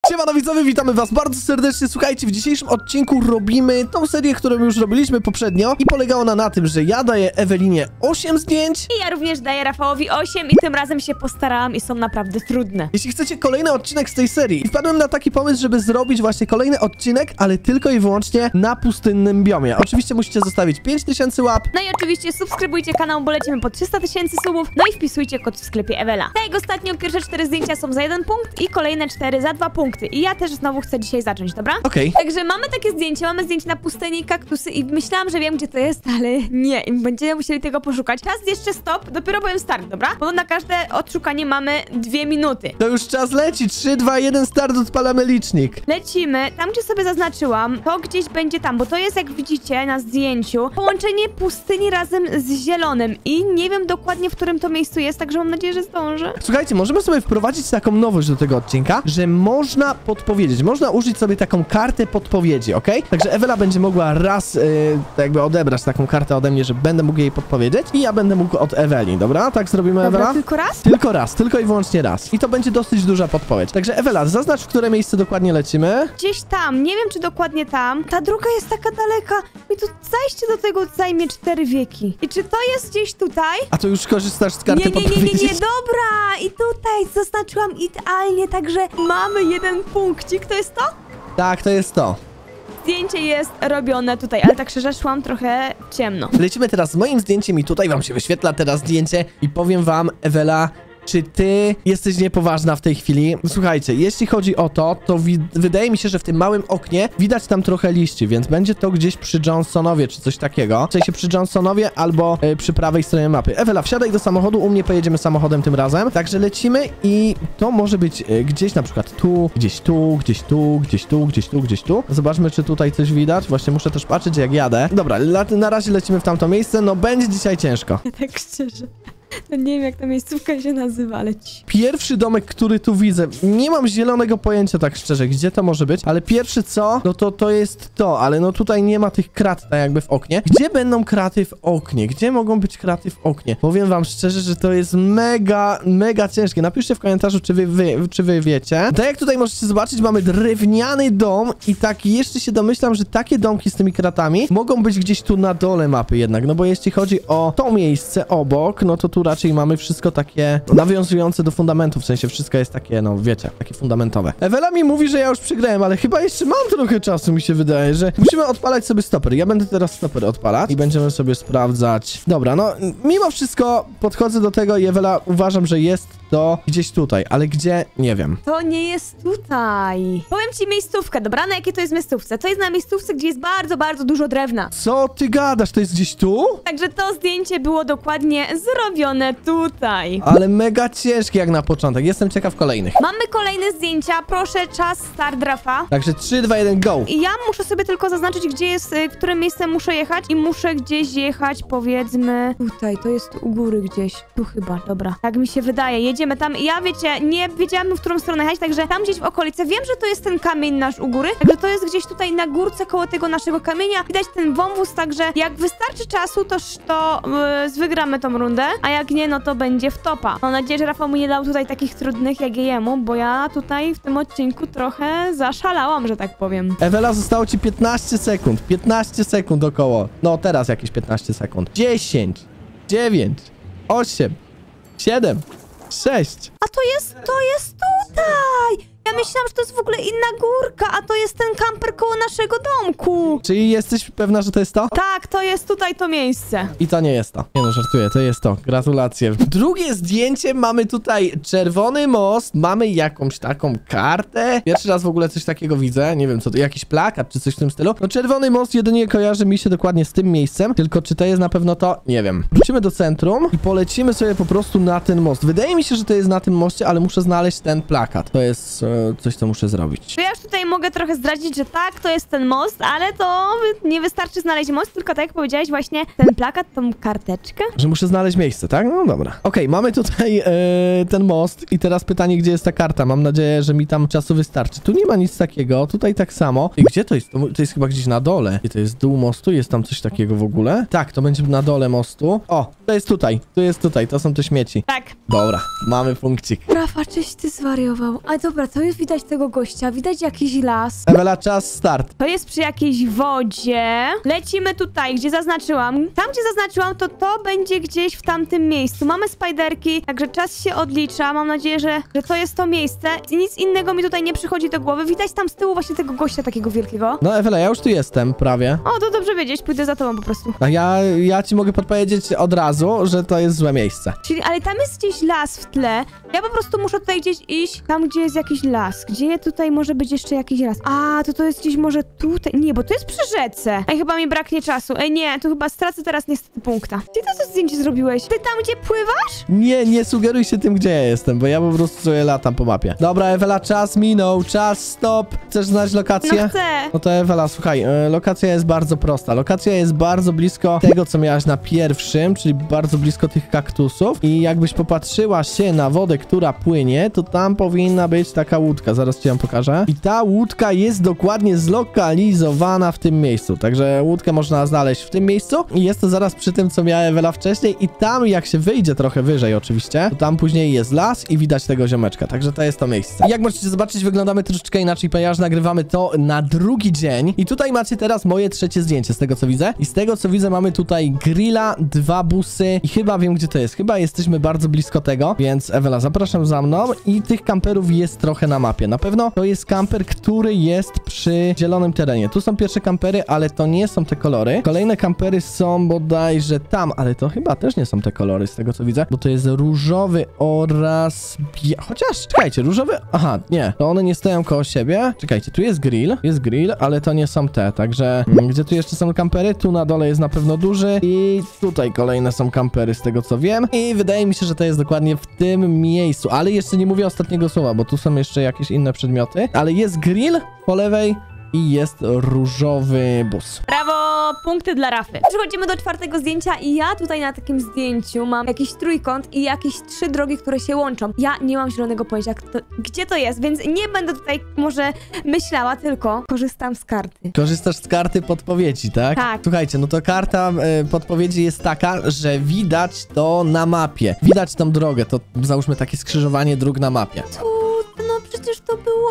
Siemano widzowie, witamy was bardzo serdecznie. Słuchajcie, w dzisiejszym odcinku robimy tą serię, którą już robiliśmy poprzednio i polegało ona na tym, że ja daję Ewelinie 8 zdjęć. I ja również daję Rafałowi 8 i tym razem się postarałam i są naprawdę trudne. Jeśli chcecie kolejny odcinek z tej serii, wpadłem na taki pomysł, żeby zrobić właśnie kolejny odcinek, ale tylko i wyłącznie na pustynnym biomie. Oczywiście musicie zostawić 5000 łap. No i oczywiście subskrybujcie kanał, bo lecimy po 300 000 subów. No i wpisujcie kod w sklepie Ewela. Tak jak ostatnio, pierwsze 4 zdjęcia są za 1 punkt i kolejne 4 za 2 punkty. I ja też znowu chcę dzisiaj zacząć, dobra? Okej. Także mamy takie zdjęcie, mamy zdjęcie na pustyni, kaktusy i myślałam, że wiem, gdzie to jest, ale nie. I będziemy musieli tego poszukać. Czas jeszcze stop, dopiero powiem start, dobra? Bo na każde odszukanie mamy 2 minuty. To już czas leci. 3, 2, 1, start, odpalamy licznik. Lecimy, tam gdzie sobie zaznaczyłam, to gdzieś będzie tam, bo to jest, jak widzicie na zdjęciu, połączenie pustyni razem z zielonym i nie wiem dokładnie, w którym to miejscu jest, także mam nadzieję, że zdążę. Słuchajcie, możemy sobie wprowadzić taką nowość do tego odcinka, że można podpowiedzieć, można użyć sobie taką kartę podpowiedzi, ok? Także Ewela będzie mogła raz jakby odebrać taką kartę ode mnie, że będę mógł jej podpowiedzieć i ja będę mógł od Eweli, dobra? Tak zrobimy, Dobra, Ewela? tylko raz? Tylko raz, tylko i wyłącznie raz. I to będzie dosyć duża podpowiedź. Także Ewela, zaznacz, w które miejsce dokładnie lecimy. Gdzieś tam, nie wiem czy dokładnie tam. Ta droga jest taka daleka i to zajście do tego zajmie 4 wieki. I czy to jest gdzieś tutaj? A to już korzystasz z karty Nie, podpowiedzi? dobra! I tutaj zaznaczyłam idealnie, także mamy 1 punkcik. To jest to? Tak, to jest to. Zdjęcie jest robione tutaj, ale tak szczerze szłam trochę ciemno. Lecimy teraz z moim zdjęciem i tutaj wam się wyświetla teraz zdjęcie i powiem wam, Ewela, czy ty jesteś niepoważna w tej chwili? Słuchajcie, jeśli chodzi o to, to wydaje mi się, że w tym małym oknie widać tam trochę liści, więc będzie to gdzieś przy Johnsonowie czy coś takiego. W sensie przy Johnsonowie albo przy prawej stronie mapy. Ewela, wsiadaj do samochodu, u mnie pojedziemy samochodem tym razem. Także lecimy i to może być gdzieś na przykład tu, gdzieś tu, gdzieś tu, gdzieś tu, gdzieś tu, gdzieś tu. Zobaczmy, czy tutaj coś widać. Właśnie muszę też patrzeć, jak jadę. Dobra, na razie lecimy w tamto miejsce. No będzie dzisiaj ciężko. Tak szczerze. No nie wiem, jak ta miejscówka się nazywa, ale Pierwszy domek, który tu widzę, nie mam zielonego pojęcia tak szczerze, gdzie to może być, ale pierwszy co, no to jest to, ale no tutaj nie ma tych krat tak jakby w oknie. Gdzie będą kraty w oknie? Gdzie mogą być kraty w oknie? Powiem wam szczerze, że to jest mega ciężkie. Napiszcie w komentarzu, czy wy wiecie. Tak jak tutaj możecie zobaczyć, mamy drewniany dom i tak jeszcze się domyślam, że takie domki z tymi kratami mogą być gdzieś tu na dole mapy jednak, no bo jeśli chodzi o to miejsce obok, no to tu raczej mamy wszystko takie nawiązujące do fundamentów, w sensie wszystko jest takie, no wiecie, takie fundamentowe. Ewela mi mówi, że ja już przegrałem, ale chyba jeszcze mam trochę czasu, mi się wydaje, że musimy odpalać sobie stoper. Ja będę teraz stoper odpalać i będziemy sobie sprawdzać. Dobra, no mimo wszystko podchodzę do tego i Ewela, uważam, że jest to gdzieś tutaj, ale gdzie? Nie wiem. to nie jest tutaj. Powiem ci miejscówkę, dobra? Na jakiej to jest miejscówce? To jest na miejscówce, gdzie jest bardzo dużo drewna. Co ty gadasz? To jest gdzieś tu? Także to zdjęcie było dokładnie zrobione tutaj. Ale mega ciężkie jak na początek. Jestem ciekaw kolejnych. Mamy kolejne zdjęcia. Proszę, czas start, Rafa. Także 3, 2, 1, go! I ja muszę sobie tylko zaznaczyć, gdzie jest, którym miejscem muszę jechać i muszę gdzieś jechać, powiedzmy, tutaj, to jest u góry gdzieś. Tu chyba, dobra. Tak mi się wydaje. Jedziemy tam. Ja, wiecie, nie wiedziałam, w którą stronę jechać, także tam gdzieś w okolicy. Wiem, że to jest ten kamień nasz u góry, także to jest gdzieś tutaj na górce koło tego naszego kamienia. Widać ten wąwóz, także jak wystarczy czasu, to wygramy tą rundę, a jak nie, no to będzie wtopa. Mam nadzieję, że Rafał mu nie dał tutaj takich trudnych jak jemu, bo ja tutaj w tym odcinku trochę zaszalałam, że tak powiem. Ewela, zostało ci 15 sekund. 15 sekund około. No, teraz jakieś 15 sekund. 10, 9, 8, 7, 6. A to jest tutaj! Ja myślałam, że to jest w ogóle inna górka, a to jest ten kamper koło naszego domku. Czyli jesteś pewna, że to jest to? Tak, to jest tutaj to miejsce. I to nie jest to. Nie no, żartuję, to jest to. Gratulacje. Drugie zdjęcie, mamy tutaj czerwony most, mamy jakąś taką kartę. Pierwszy raz w ogóle coś takiego widzę. Nie wiem, co to, jakiś plakat czy coś w tym stylu. No czerwony most jedynie kojarzy mi się dokładnie z tym miejscem, tylko czy to jest na pewno to? Nie wiem. Wrócimy do centrum i polecimy sobie po prostu na ten most. Wydaje mi się, że to jest na tym moście, ale muszę znaleźć ten plakat. To jest coś, co muszę zrobić. To ja już tutaj mogę trochę zdradzić, że tak, to jest ten most, ale to nie wystarczy znaleźć most, tylko tak jak powiedziałeś właśnie ten plakat, tą karteczkę. Że muszę znaleźć miejsce, tak? No dobra. Okej, mamy tutaj ten most i teraz pytanie, gdzie jest ta karta? Mam nadzieję, że mi tam czasu wystarczy. Tu nie ma nic takiego, tutaj tak samo. I gdzie to jest? To jest chyba gdzieś na dole. I to jest dół mostu? Jest tam coś takiego w ogóle? Tak, to będzie na dole mostu. O, to jest tutaj, to są te śmieci. Tak. Dobra, mamy punkcik. Rafa, czyś ty zwariował. A dobra, to góry, widać tego gościa, widać jakiś las. Ewela, czas start. To jest przy jakiejś wodzie. Lecimy tutaj, gdzie zaznaczyłam. Tam, gdzie zaznaczyłam, to będzie gdzieś w tamtym miejscu. Mamy spiderki, także czas się odlicza. Mam nadzieję, że to jest to miejsce. I nic innego mi tutaj nie przychodzi do głowy. Widać tam z tyłu właśnie tego gościa takiego wielkiego. No Ewela, ja już tu jestem prawie. O, to dobrze wiedzieć, pójdę za tobą po prostu. A ja ci mogę podpowiedzieć od razu, że to jest złe miejsce. Czyli, ale tam jest gdzieś las w tle. Ja po prostu muszę tutaj gdzieś iść, tam gdzie jest jakiś las. Gdzie tutaj może być jeszcze jakiś las? A, to jest gdzieś może tutaj. Nie, bo to jest przy rzece. Ej, chyba mi braknie czasu. Ej, nie, to chyba stracę teraz niestety punkta. Gdzie ty to zdjęcie zrobiłeś? Ty tam, gdzie pływasz? Nie sugeruj się tym, gdzie ja jestem, bo ja po prostu sobie latam po mapie. Dobra, Ewela, czas minął, czas stop. Chcesz znać lokację? No chcę. No to Ewela, słuchaj, lokacja jest bardzo prosta. Lokacja jest bardzo blisko tego, co miałaś na pierwszym, czyli bardzo blisko tych kaktusów. I jakbyś popatrzyła się na wodę, która płynie, to tam powinna być taka łódka. Zaraz ci ją pokażę. I ta łódka jest dokładnie zlokalizowana w tym miejscu. Także łódkę można znaleźć w tym miejscu. I jest to zaraz przy tym, co miała Ewela wcześniej. I tam, jak się wyjdzie trochę wyżej oczywiście, to tam później jest las i widać tego ziomeczka. Także to jest to miejsce. I jak możecie zobaczyć, wyglądamy troszeczkę inaczej, ponieważ nagrywamy to na drugi dzień. I tutaj macie teraz moje trzecie zdjęcie, z tego co widzę. I z tego co widzę, mamy tutaj grilla, 2 busy i chyba wiem, gdzie to jest. Chyba jesteśmy bardzo blisko tego, więc Ewela, zapraszam za mną. I tych kamperów jest trochę na mapie. Na pewno to jest kamper, który jest przy zielonym terenie. Tu są pierwsze kampery, ale to nie są te kolory. Kolejne kampery są bodajże tam, ale to chyba też nie są te kolory, z tego co widzę, bo to jest różowy oraz... Chociaż, czekajcie, różowy... Aha, nie, to one nie stoją koło siebie. Czekajcie, tu jest grill, ale to nie są te, także... Gdzie tu jeszcze są kampery? Tu na dole jest na pewno duży i tutaj kolejne są kampery, z tego co wiem. I wydaje mi się, że to jest dokładnie w tym miejscu, ale jeszcze nie mówię ostatniego słowa, bo tu są jeszcze jakieś inne przedmioty, ale jest grill po lewej i jest różowy bus. Brawo, punkty dla Rafy. Przechodzimy do 4. zdjęcia i ja tutaj na takim zdjęciu mam jakiś trójkąt i jakieś 3 drogi, które się łączą. Ja nie mam zielonego pojęcia, gdzie to jest, więc nie będę tutaj może myślała, tylko korzystam z karty. Korzystasz z karty podpowiedzi, tak? Tak. Słuchajcie, no to karta podpowiedzi jest taka, że widać to na mapie. Widać tą drogę, to załóżmy takie skrzyżowanie dróg na mapie. No przecież to było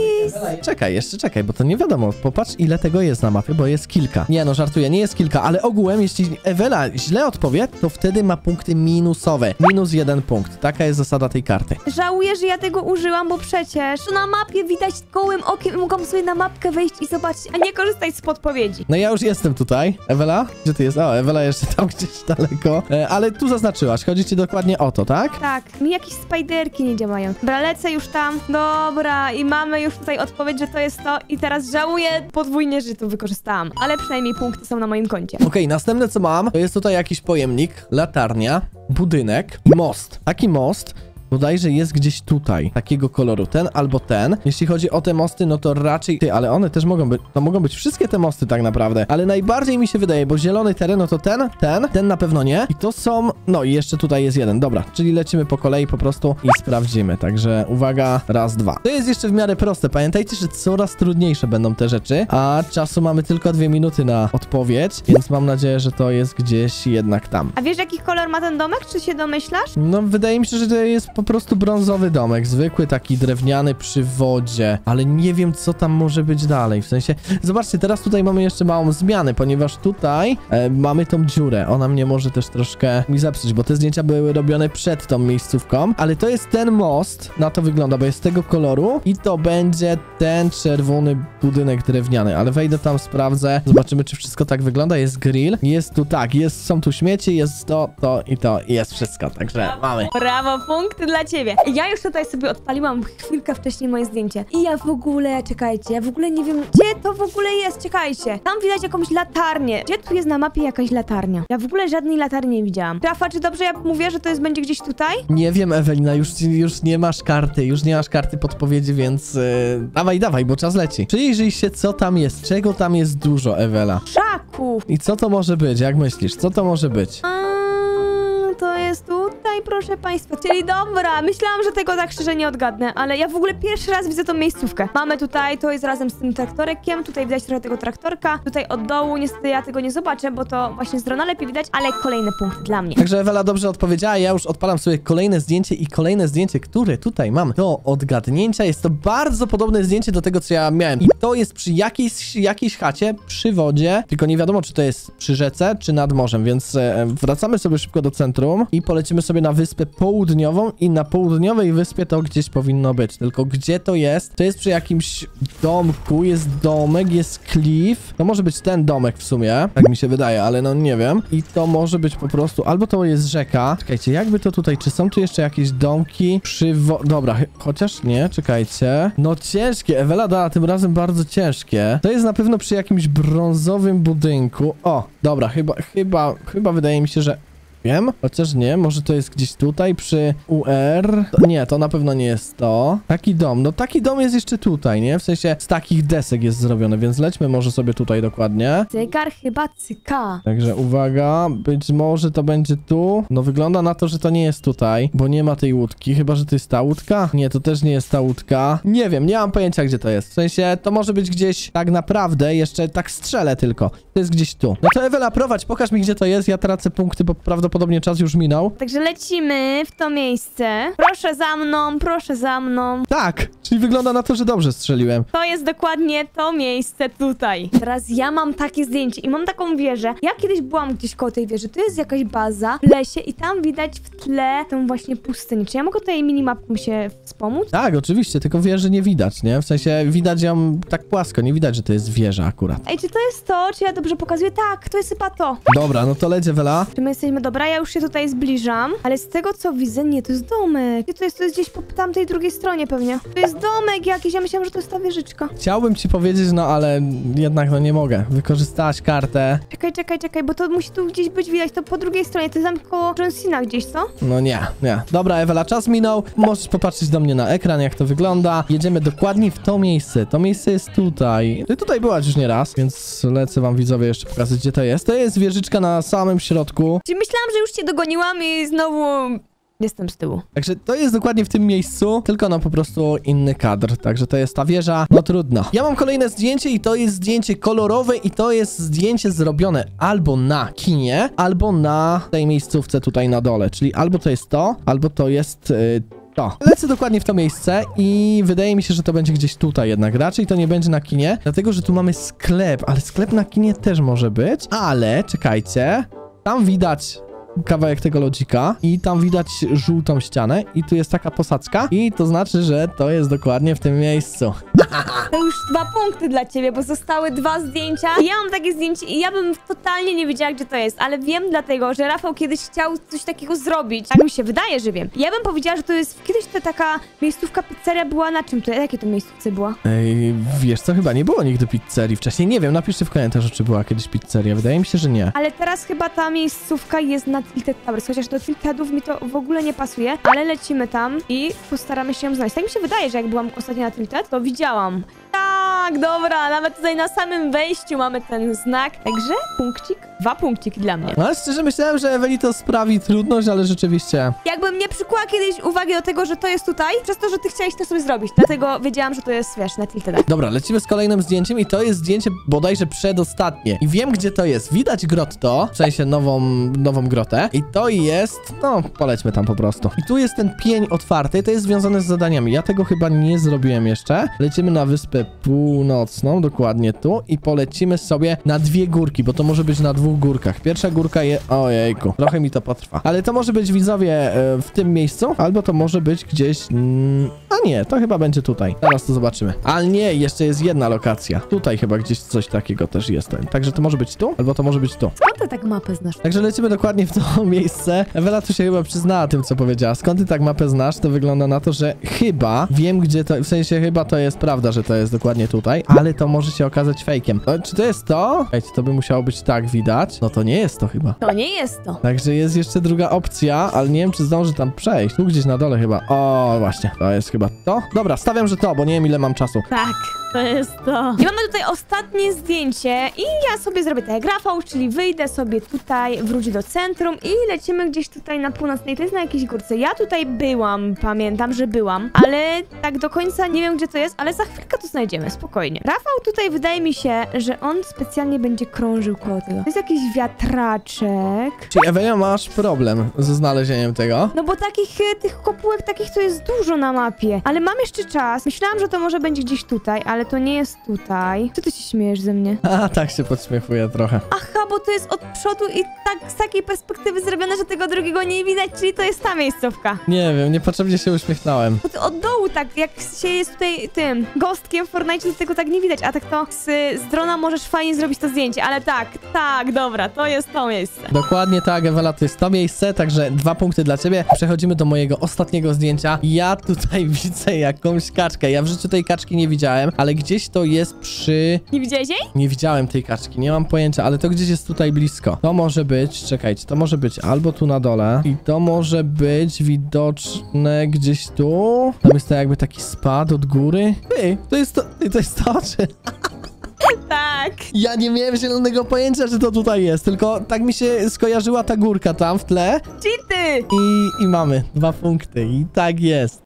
Jeszcze czekaj, bo to nie wiadomo. Popatrz, ile tego jest na mapie, bo jest kilka. Nie no, żartuję, nie jest kilka, ale ogółem, jeśli Ewela źle odpowie, to wtedy ma punkty minusowe. -1 punkt. Taka jest zasada tej karty. Żałuję, że ja tego użyłam, bo przecież na mapie widać gołym okiem i mogłam sobie na mapkę wejść i zobaczyć, a nie korzystać z podpowiedzi. No ja już jestem tutaj. Ewela? Gdzie ty jest? O, Ewela jeszcze tam gdzieś daleko. Ale tu zaznaczyłaś. Chodzi ci dokładnie o to, tak? Tak, mi jakieś spiderki nie działają. Dobra, lecę już tam. Dobra, i mamy już tutaj odpowiedź, że to jest to i teraz żałuję podwójnie, że to wykorzystałam. Ale przynajmniej punkty są na moim koncie. Okej, następne co mam, to jest tutaj jakiś pojemnik, latarnia, budynek i most. Taki most bodajże jest gdzieś tutaj, takiego koloru, ten albo ten. Jeśli chodzi o te mosty, no to raczej... Ty, ale one też mogą być, to mogą być wszystkie te mosty tak naprawdę, ale najbardziej mi się wydaje, bo zielony teren, no to ten na pewno nie. I to są... No i jeszcze tutaj jest jeden, dobra, czyli lecimy po kolei po prostu i sprawdzimy, także uwaga, raz, dwa. To jest jeszcze w miarę proste, pamiętajcie, że coraz trudniejsze będą te rzeczy, a czasu mamy tylko 2 minuty na odpowiedź, więc mam nadzieję, że to jest gdzieś jednak tam. A wiesz, jaki kolor ma ten domek, czy się domyślasz? No, wydaje mi się, że to jest po prostu brązowy domek, zwykły taki drewniany przy wodzie, ale nie wiem, co tam może być dalej, w sensie, zobaczcie, teraz tutaj mamy jeszcze małą zmianę, ponieważ tutaj mamy tą dziurę, ona mnie może też troszkę mi zepsuć, bo te zdjęcia były robione przed tą miejscówką, ale to jest ten most, na to wygląda, bo jest tego koloru i to będzie ten czerwony budynek drewniany, ale wejdę tam, sprawdzę, zobaczymy, czy wszystko tak wygląda, jest grill, jest tu tak, są tu śmieci, jest to i to i jest wszystko, także mamy. Brawo, punkty dla ciebie. Ja już tutaj sobie odpaliłam chwilkę wcześniej moje zdjęcie. I ja w ogóle, czekajcie, ja w ogóle nie wiem, gdzie to w ogóle jest, czekajcie. Tam widać jakąś latarnię. Gdzie tu jest na mapie jakaś latarnia? Ja w ogóle żadnej latarni nie widziałam. Rafa, czy dobrze ja mówię, że to będzie gdzieś tutaj? Nie wiem, Ewelina, już nie masz karty, podpowiedzi, więc dawaj, bo czas leci. Przyjrzyj się, co tam jest, czego tam jest dużo, Ewela. Szaków. I co to może być, jak myślisz, co to może być? To jest tutaj tutaj, proszę państwa. Czyli dobra, myślałam, że tego tak szczerze nie odgadnę, ale ja w ogóle pierwszy raz widzę tą miejscówkę. Mamy tutaj, to jest razem z tym traktorkiem, tutaj widać trochę tego traktorka, tutaj od dołu, niestety ja tego nie zobaczę, bo to właśnie z drona lepiej widać, ale kolejny punkt dla mnie. Także Ewela dobrze odpowiedziała, ja już odpalam sobie kolejne zdjęcie i kolejne zdjęcie, które tutaj mam do odgadnięcia. Jest to bardzo podobne zdjęcie do tego, co ja miałem. I to jest przy jakiejś chacie, przy wodzie, tylko nie wiadomo, czy to jest przy rzece, czy nad morzem, więc wracamy sobie szybko do centrum i polecimy sobie na wyspę południową i na południowej wyspie to gdzieś powinno być. Tylko gdzie to jest? To jest przy jakimś domku, jest domek, jest klif. To może być ten domek w sumie, tak mi się wydaje, ale no nie wiem. I to może być po prostu, albo to jest rzeka. Czekajcie, jakby to tutaj, czy są tu jeszcze jakieś domki przy Dobra, chociaż nie, czekajcie. No ciężkie, Ewela dała tym razem bardzo ciężkie. To jest na pewno przy jakimś brązowym budynku. O, dobra, chyba wydaje mi się, że wiem, chociaż nie, może to jest gdzieś tutaj przy UR. Nie, to na pewno nie jest to. Taki dom, no taki dom jest jeszcze tutaj, nie? W sensie z takich desek jest zrobiony, więc lećmy może sobie tutaj dokładnie. Zegar chyba cyka. Także uwaga, być może to będzie tu. No wygląda na to, że to nie jest tutaj, bo nie ma tej łódki, chyba że to jest ta łódka. Nie, to też nie jest ta łódka. Nie wiem, nie mam pojęcia, gdzie to jest. W sensie to może być gdzieś tak naprawdę, jeszcze tak strzelę tylko. To jest gdzieś tu. No to Ewela, prowadź, pokaż mi, gdzie to jest. Ja tracę punkty, bo prawdopodobnie czas już minął. Także lecimy w to miejsce. Proszę za mną, proszę za mną. Tak, czyli wygląda na to, że dobrze strzeliłem. To jest dokładnie to miejsce tutaj. Teraz ja mam takie zdjęcie i mam taką wieżę. Ja kiedyś byłam gdzieś koło tej wieży. Tu jest jakaś baza w lesie i tam widać w tle tą właśnie pustynię. Czy ja mogę tej minimapką się wspomóc? Tak, oczywiście, tylko wieży nie widać, nie? W sensie widać ją tak płasko, nie widać, że to jest wieża akurat. Ej, czy to jest to? Czy ja dobrze pokazuję? Tak, to jest chyba to. Dobra, no to leć, Ewela. Czy my jesteśmy... Dobra, ja już się tutaj zbliżam, ale z tego co widzę, nie, to jest domek. Gdzie to jest? To jest gdzieś po tamtej drugiej stronie pewnie. To jest domek jakiś, ja myślałam, że to jest ta wieżyczka. Chciałbym ci powiedzieć, no ale jednak no nie mogę. Wykorzystałaś kartę. Czekaj, bo to musi tu gdzieś być widać, to po drugiej stronie, to jest tam koło John Cena gdzieś, co? No nie. Dobra, Ewela, czas minął. Możesz popatrzeć do mnie na ekran, jak to wygląda. Jedziemy dokładnie w to miejsce. To miejsce jest tutaj. Ty tutaj byłaś już nie raz, więc lecę wam widzowie jeszcze pokazać, gdzie to jest. To jest wieżyczka na samym środku. Czyli myślałam, że już cię dogoniłam i znowu jestem z tyłu. Także to jest dokładnie w tym miejscu, tylko no po prostu inny kadr. Także to jest ta wieża, no trudno. Ja mam kolejne zdjęcie i to jest zdjęcie kolorowe i to jest zdjęcie zrobione albo na kinie, albo na tej miejscówce tutaj na dole. Czyli albo to jest to, albo to jest... to. Lecę dokładnie w to miejsce i wydaje mi się, że to będzie gdzieś tutaj jednak. Raczej to nie będzie na kinie, dlatego że tu mamy sklep, ale sklep na kinie też może być. Ale czekajcie, tam widać kawałek tego lodzika i tam widać żółtą ścianę i tu jest taka posadzka i to znaczy, że to jest dokładnie w tym miejscu. To już 2 punkty dla ciebie, bo zostały 2 zdjęcia. I ja mam takie zdjęcie i ja bym totalnie nie wiedziała, gdzie to jest, ale wiem dlatego, że Rafał kiedyś chciał coś takiego zrobić. Tak mi się wydaje, że wiem. Ja bym powiedziała, że to jest... Kiedyś to taka miejscówka, pizzeria była na czym to? Jakie to miejscówce była? Wiesz co, chyba nie było nigdy pizzerii wcześniej. Nie wiem, napiszcie w komentarzu, czy była kiedyś pizzeria. Wydaje mi się, że nie. Ale teraz chyba ta miejscówka jest na Tilted Towers, chociaż do Tiltedów mi to w ogóle nie pasuje, ale lecimy tam i postaramy się ją znaleźć. Tak mi się wydaje, że jak byłam ostatnio na Tilted, to widziałam. Tak, dobra, nawet tutaj na samym wejściu mamy ten znak. Także punkcik, 2 punkciki dla mnie. No ale szczerze myślałem, że Eweli to sprawi trudność, ale rzeczywiście... Jakbym nie przykuła kiedyś uwagi do tego, że to jest tutaj, przez to, że ty chciałeś to sobie zrobić. Dlatego wiedziałam, że to jest, wiesz, na Tiltedach. Dobra, lecimy z kolejnym zdjęciem i to jest zdjęcie bodajże przedostatnie. I wiem, gdzie to jest. Widać grotto, w sensie nową grotę. I to jest... No, polećmy tam po prostu. I tu jest ten pień otwarty, to jest związane z zadaniami. Ja tego chyba nie zrobiłem jeszcze. Lecimy na wyspę północną, dokładnie tu. I polecimy sobie na 2 górki, bo to może być na 2 górkach. Pierwsza górka jest... Ojejku, trochę mi to potrwa. Ale to może być, widzowie, w tym miejscu, albo to może być gdzieś... A nie, to chyba będzie tutaj. Teraz to zobaczymy. Ale nie, jeszcze jest jedna lokacja. Tutaj chyba gdzieś coś takiego też jest. Także to może być tu, albo to może być tu. Skąd ty tak mapę znasz? Także lecimy dokładnie w to miejsce. Ewela tu się chyba przyznała tym, co powiedziała. Skąd ty tak mapę znasz? To wygląda na to, że chyba wiem, gdzie to... W sensie chyba to jest prawda, że to jest dokładnie tutaj, ale to może się okazać fejkiem. Czy to jest to? Ejcie, to by musiało być tak widać. No to nie jest to chyba. To nie jest to. Także jest jeszcze druga opcja, ale nie wiem, czy zdąży tam przejść. Tu gdzieś na dole chyba. O, właśnie. To jest chyba to. Dobra, stawiam, że to, bo nie wiem, ile mam czasu. Tak, to jest to. I mamy tutaj ostatnie zdjęcie i ja sobie zrobię tak jak Rafał, czyli wyjdę sobie tutaj, wrócić do centrum i lecimy gdzieś tutaj na północnej, to jest na jakiejś górce. Ja tutaj byłam, pamiętam, że byłam, ale tak do końca nie wiem, gdzie to jest, ale za chwilkę to znajdziemy, spokojnie. Rafał tutaj wydaje mi się, że on specjalnie będzie krążył koło tego. To jest jakiś wiatraczek. Czyli Ewelia, masz problem ze znalezieniem tego? No bo takich, tych kopułek takich to jest dużo na mapie. Ale mam jeszcze czas. Myślałam, że to może będzie gdzieś tutaj, ale to nie jest tutaj. Co ty się śmiejesz ze mnie? A, tak się podśmiechuję trochę. Aha, bo to jest od przodu i tak z takiej perspektywy zrobione, że tego drugiego nie widać, czyli to jest ta miejscówka. Nie wiem, niepotrzebnie się uśmiechnąłem. Bo to od dołu tak, jak się jest tutaj tym gostkiem w Fortnite, to tego tak nie widać, a tak to z drona możesz fajnie zrobić to zdjęcie, ale tak, dobra, to jest to miejsce. Dokładnie tak, Ewela, to jest to miejsce, także 2 punkty dla ciebie. Przechodzimy do mojego ostatniego zdjęcia. Ja tutaj widzę jakąś kaczkę. Ja w życiu tej kaczki nie widziałem, ale gdzieś to jest przy... Nie widziałeś jej? Nie widziałem tej kaczki, nie mam pojęcia, ale to gdzieś jest tutaj blisko. To może być, czekajcie, to może być albo tu na dole i to może być widoczne gdzieś tu. Tam jest to jakby taki spad od góry. To jest to, czy... Tak. Ja nie miałem zielonego pojęcia, że to tutaj jest, tylko tak mi się skojarzyła ta górka tam w tle Cheaty! i mamy 2 punkty i tak jest.